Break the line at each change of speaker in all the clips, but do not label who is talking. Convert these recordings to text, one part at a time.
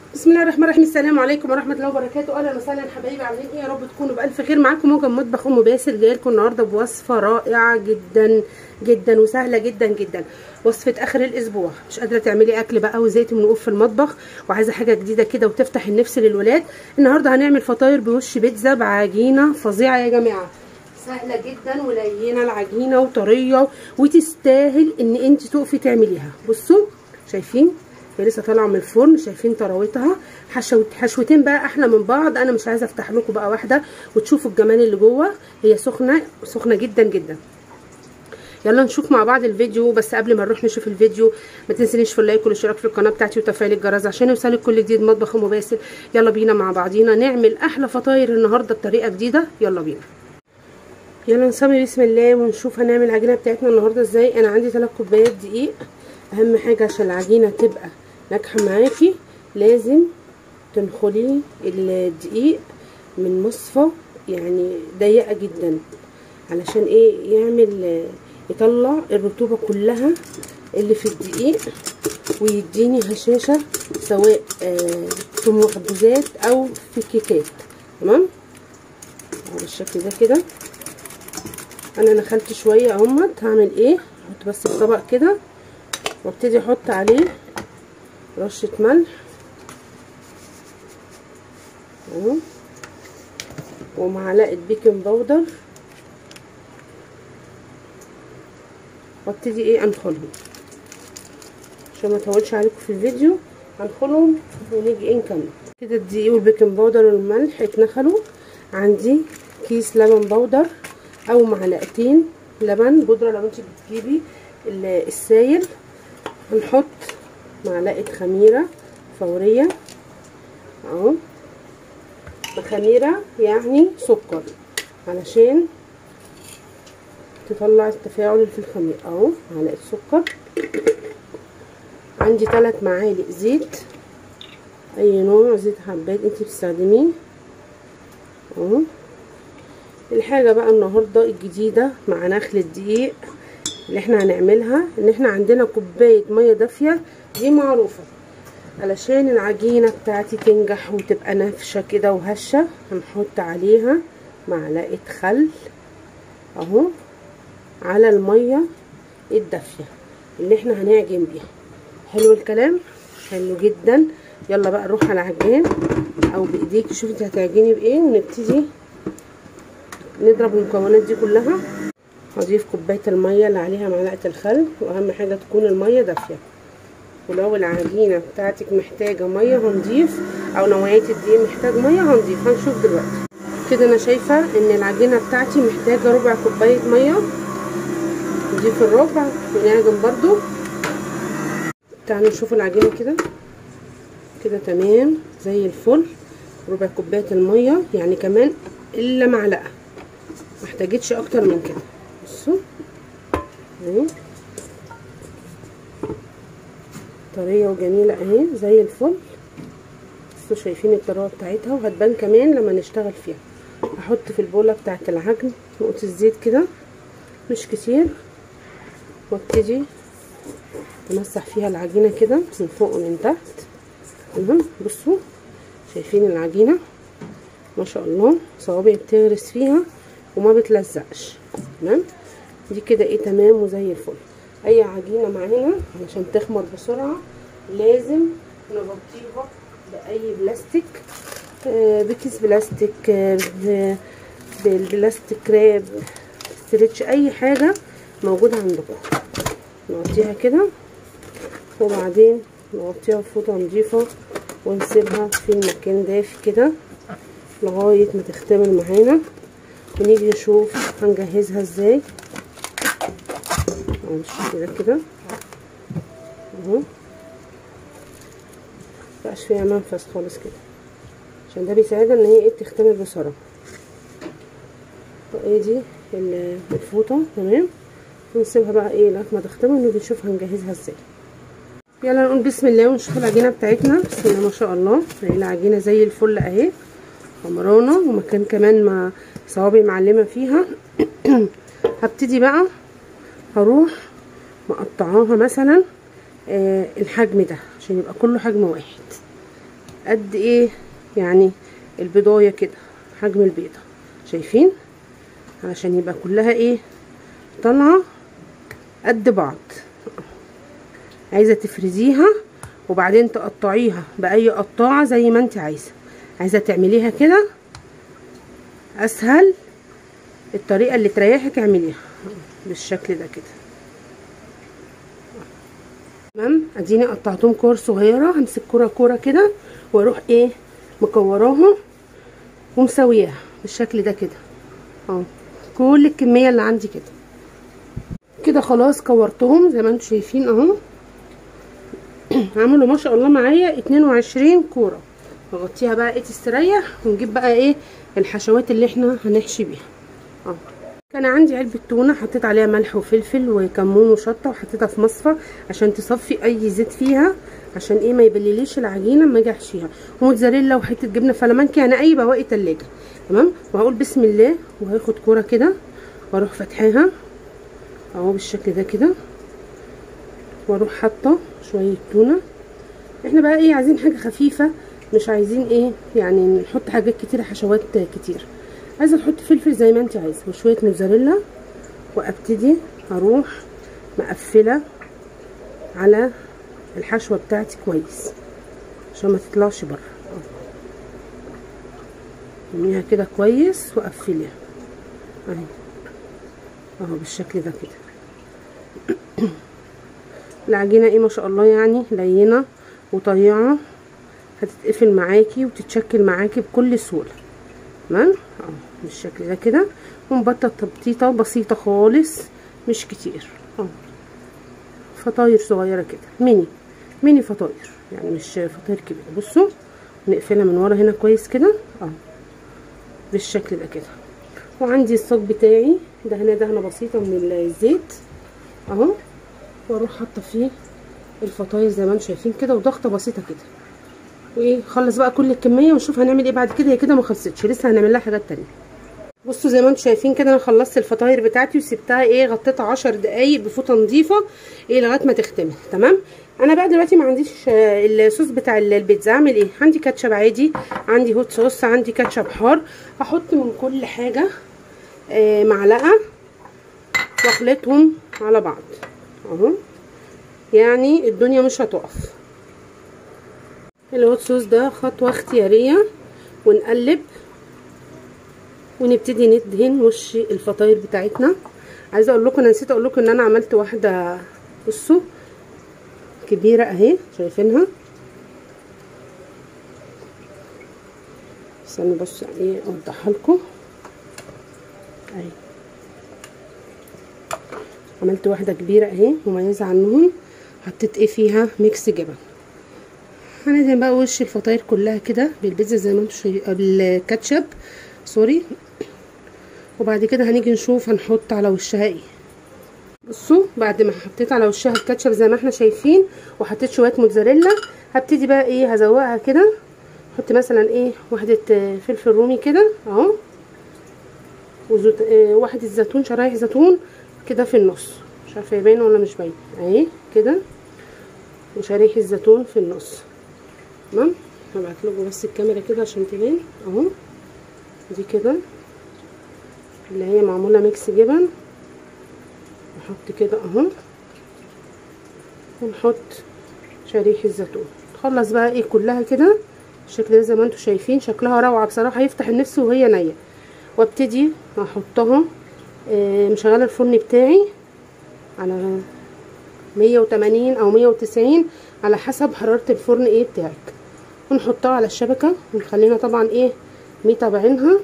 بسم الله الرحمن الرحيم. السلام عليكم ورحمه الله وبركاته. اهلا وسهلا حبايبي، عاملين ايه؟ يا رب تكونوا بالف خير. معاكم موجه مطبخ ام باسل، جايه لكم النهارده بوصفه رائعه جدا جدا وسهله جدا جدا. وصفه اخر الاسبوع، مش قادره تعملي اكل بقى وزهقتي من وقوف في المطبخ وعايزه حاجه جديده كده وتفتح النفس للولاد. النهارده هنعمل فطاير بوش بيتزا بعجينه فظيعه يا جماعه، سهله جدا ولينه العجينه وطريه وتستاهل ان انت تقفي تعمليها. بصوا شايفين هي لسه طالعه من الفرن، شايفين طراوتها، حشوتين بقى احلى من بعض. انا مش عايزه افتح لكم بقى واحده وتشوفوا الجمال اللي جوه، هي سخنه سخنه جدا جدا. يلا نشوف مع بعض الفيديو. بس قبل ما نروح نشوف الفيديو ما تنسونيش في اللايك والاشتراك في القناه بتاعتي وتفعيل الجرس عشان يوصلك كل جديد مطبخ ام باسل. يلا بينا مع بعضينا نعمل احلى فطاير النهارده بطريقه جديده. يلا بينا، يلا نسمي بسم الله ونشوف هنعمل العجينه بتاعتنا النهارده ازاي. انا عندي 3 كوبايات دقيق. اهم حاجه عشان العجينه تبقى ناجحه معاكي لازم تنخلي الدقيق من مصفى يعني ضيقه جدا، علشان ايه؟ يعمل يطلع الرطوبه كلها اللي في الدقيق ويديني هشاشه، سواء في مخبوزات او في كيكات. تمام بالشكل ده كده. انا نخلت شويه اهمت. هعمل ايه؟ احط بس الطبق كده وابتدي احط عليه رشه ملح اهو ومعلقه بيكنج باودر، وابتدي ايه؟ انخلهم عشان ما اطولش عليكم في الفيديو. هنخلهم ونيجي ايه نكمل كده. الدقيق والبيكنج باودر والملح اتنخلوا. عندي كيس لبن بودر او معلقتين لبن بودره لو انت بتجيبي السايل. هنحط معلقه خميره فوريه اهو، خميره يعني سكر علشان تطلع التفاعل اللي في الخميره اهو. معلقه سكر. عندي 3 معالق زيت، اي نوع زيت حبات انت بتستخدميه اهو. الحاجه بقى النهارده الجديده مع نخل الدقيق اللي احنا هنعملها ان احنا عندنا كوبايه ميه دافيه، دي معروفه علشان العجينه بتاعتي تنجح وتبقى نافشه كده وهشه. هنحط عليها معلقه خل اهو على الميه الدافيه اللي احنا هنعجن بيها. حلو الكلام، حلو جدا. يلا بقى نروح على العجان او بايديكي شوفي انت هتعجني بايه ونبتدي نضرب المكونات دي كلها. هضيف كوبايه الميه اللي عليها معلقه الخل، واهم حاجه تكون الميه دافيه. ولو العجينه بتاعتك محتاجه ميه هنضيف، او نوعيه الدقيق محتاج ميه هنضيف. هنشوف دلوقتي كده. انا شايفه ان العجينه بتاعتي محتاجه ربع كوبايه ميه، نضيف الربع ونعجن برضو. تعالوا نشوف العجينه كده كده تمام زي الفل. ربع كوبايه الميه يعني كمان الا معلقه، محتاجتش اكتر من كده. بصوا اهي طريه وجميله اهي زي الفل. بصوا شايفين الطراوه بتاعتها، وهتبان كمان لما نشتغل فيها. هحط في البوله بتاعه العجن نقطه الزيت كده مش كتير، وابتدي امسح فيها العجينه كده من فوق ومن تحت. بصوا شايفين العجينه ما شاء الله، صوابعي بتغرس فيها وما بتلزقش. تمام دي كده ايه تمام وزي الفل. اي عجينه معانا علشان تخمر بسرعه لازم نغطيها باي بلاستيك، بكيس بلاستيك، بالبلاستيك راب، ستريتش، اي حاجه موجوده عندكم. نغطيها كده وبعدين نغطيها بفوطه نضيفه ونسيبها في المكان دافي كده لغايه ما تختمر معانا، ونيجي نشوف هنجهزها ازاي. بالشكل ده كده اهو، مبقاش فيها منفذ خالص كده عشان ده بيساعدها ان هي ايه بتختمر بسرعه. وايه دي الفوطه تمام. ونسيبها بقى ايه لغايه ما تختمر ونيجي نشوف هنجهزها ازاي. يلا نقول بسم الله ونشوف العجينه بتاعتنا. بسم الله ما شاء الله، العجينه زي الفل اهي، خمرانه ومكان كمان ما صوابعي معلمه فيها. هبتدي بقى هروح مقطعاها مثلا الحجم ده عشان يبقى كله حجم واحد. قد ايه يعني البيضايه كده، حجم البيضه شايفين، علشان يبقى كلها ايه طالعه قد بعض. عايزه تفرزيها وبعدين تقطعيها باي قطاعه زي ما انت عايزه تعمليها كده، اسهل الطريقه اللي تريحك اعمليها بالشكل ده كده. تمام، اديني قطعتهم كور صغيره، همسك كوره كده واروح ايه مكوراها ومسوياها بالشكل ده كده اهو، كل الكميه اللي عندي كده خلاص كورتهم زي ما انتم شايفين اهو. عملوا ما شاء الله معايا 22 كوره. نغطيها بقى ايه تستريح، ونجيب بقى ايه الحشوات اللي احنا هنحشي بيها اهو. كان عندي علبه تونه حطيت عليها ملح وفلفل وكمون وشطه، وحطيتها في مصفى عشان تصفي اي زيت فيها، عشان ايه ما يبلليش العجينه اما اجي احشيها، وموتزاريلا وحته جبنه فلامنكي، يعني اي بواقي تلاجه. تمام، وهقول بسم الله وهاخد كوره كده واروح فاتحاها اهو بالشكل ده كده، واروح حاطه شويه تونه. احنا بقى ايه عايزين حاجه خفيفه، مش عايزين ايه يعني نحط حاجات كتير حشوات كتير. عايزه تحط فلفل زي ما انت عايزه وشويه موتزاريلا، وابتدي اروح مقفله على الحشوه بتاعتي كويس عشان ما تطلعش بره. ارميها كده كويس وقفليها اهي اهو بالشكل ده كده. العجينه ايه ما شاء الله يعني لينه وطريعه، هتتقفل معاكي وتتشكل معاكي بكل سهوله. تمام اهو بالشكل ده كده، ونبطط تبطيطه بسيطه خالص مش كتير اهو، فطاير صغيره كده، ميني فطاير يعني مش فطاير كبيره. بصوا نقفلها من ورا هنا كويس كده اهو بالشكل ده كده. وعندي الصاج بتاعي دهنه بسيطه من الزيت اهو، واروح حاطه فيه الفطاير زي ما انتم شايفين كده، وضغطه بسيطه كده، وايه خلص بقى كل الكميه ونشوف هنعمل ايه بعد كده. هي كده ما خلصتش لسه، هنعمل لها حاجات تانية. بصوا زي ما انتم شايفين كده انا خلصت الفطاير بتاعتي وسبتها ايه غطيتها 10 دقايق بفوطه نظيفه ايه لغايه ما تختمر. تمام، انا بقى دلوقتي ما عنديش الصوص بتاع البيتزا، اعمل ايه؟ عندي كاتشب عادي، عندي هوت صوص، عندي كاتشب حار. هحط من كل حاجه معلقه واخلطهم على بعض اهو، يعني الدنيا مش هتقف. الهوت صوص ده خطوه اختياريه، ونقلب ونبتدي ندهن وش الفطاير بتاعتنا. عايزه اقول لكم انا نسيت اقول لكم ان انا عملت واحده بصوا كبيره اهي شايفينها، استنوا بصوا ايه اوضحها لكم اهي. عملت واحده كبيره اهي مميزه عنهم، حطيت ايه فيها ميكس جبن. هندهن بقى وش الفطاير كلها كده بالبيتزا زي ما انتم شايفين بالكاتشب سوري، وبعد كده هنيجي نشوف هنحط على وشها ايه. بصوا بعد ما حطيت على وشها الكاتشب زي ما احنا شايفين وحطيت شويه موتزاريلا، هبتدي بقى ايه هزوقها كده. احط مثلا ايه واحده فلفل رومي كده اهو، واحده زيتون شرايح زيتون كده في النص، مش عارفه يبان ولا مش باين اهي كده، وشرايح الزيتون في النص. تمام، هبعت لكم بس الكاميرا كده عشان تبان اهو، دي كده اللي هي معموله ميكس جبن. نحط كده اهو، ونحط شريحه الزيتون. نخلص بقى ايه كلها كده الشكل ده زي ما انتم شايفين، شكلها روعه بصراحه يفتح النفس وهي نيه. وابتدي احطها مشغله الفرن بتاعي على 180 او 190 على حسب حراره الفرن ايه بتاعك، ونحطها على الشبكه ونخلينا طبعا ايه متابعينها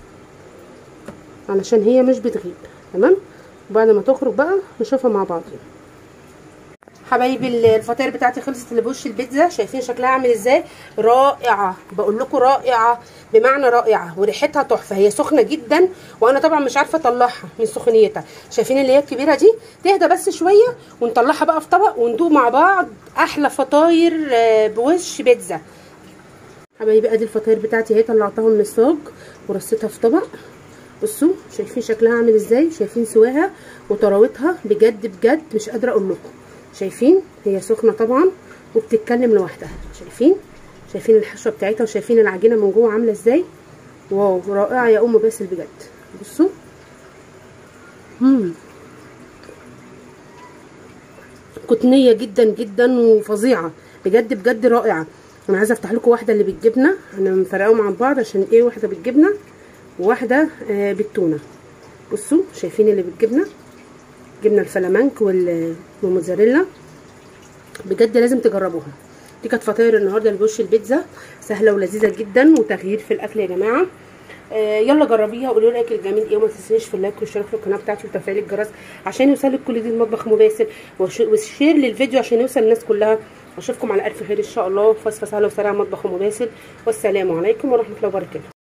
علشان هي مش بتغيب. تمام، وبعد ما تخرج بقى نشوفها مع بعض. حبايبي الفطاير بتاعتي خلصت اللي بوش البيتزا، شايفين شكلها عامل ازاي؟ رائعه، بقول لكم رائعه بمعنى رائعه، وريحتها تحفه. هي سخنه جدا وانا طبعا مش عارفه اطلعها من سخونيتها. شايفين اللي هي الكبيره دي؟ تهدى بس شويه ونطلعها بقى في طبق وندوق مع بعض احلى فطاير بوش بيتزا. حبايبي ادي الفطاير بتاعتي اهي، طلعتها من الصاج ورصيتها في طبق. بصوا شايفين شكلها عامل ازاي؟ شايفين سواها وطراوتها بجد بجد مش قادره اقول لكم. شايفين هي سخنه طبعا وبتتكلم لوحدها. شايفين شايفين الحشوه بتاعتها وشايفين العجينه من جوه عامله ازاي. واو رائعه يا ام باسل بجد. بصوا قطنيه جدا جدا وفظيعه بجد بجد رائعه. انا عايزه افتح لكم واحده اللي بالجبنه، انا مفرقاهم عن بعض عشان ايه، واحده بالجبنه وواحده بالتونه. بصوا شايفين اللي بالجبنه، جبنه الفلامنك والموزاريلا، بجد لازم تجربوها. دي كانت فطاير النهارده لوش البيتزا، سهله ولذيذه جدا وتغيير في الاكل يا جماعه. يلا جربيها وقولوا لي رايك الجميل ايه، وما تنسونيش في اللايك والاشتراك في القناه بتاعتي وتفعيل الجرس عشان يوصلك كل جديد مطبخ ام باسل، والشير للفيديو عشان يوصل للناس كلها. اشوفكم على الف خير ان شاء الله في وصفه سهله وسريعه مطبخ ام باسل، والسلام عليكم ورحمه الله وبركاته.